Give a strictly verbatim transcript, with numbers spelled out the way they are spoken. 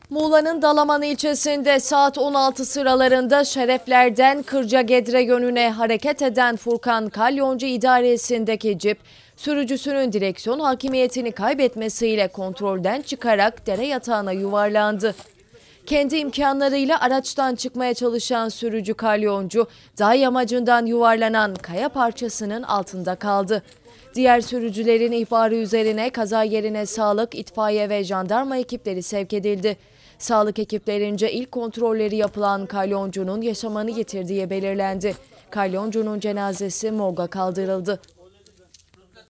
Muğla'nın Dalaman ilçesinde saat on altı sıralarında Şerefler'den Kırcagedre yönüne hareket eden Furkan Kalyoncu idaresindeki cip, sürücüsünün direksiyon hakimiyetini kaybetmesiyle kontrolden çıkarak dere yatağına yuvarlandı. Kendi imkanlarıyla araçtan çıkmaya çalışan sürücü Kalyoncu, dağ yamacından yuvarlanan kaya parçasının altında kaldı. Diğer sürücülerin ihbarı üzerine kaza yerine sağlık, itfaiye ve jandarma ekipleri sevk edildi. Sağlık ekiplerince ilk kontrolleri yapılan Kalyoncu'nun yaşamını yitirdiği belirlendi. Kalyoncu'nun cenazesi morga kaldırıldı.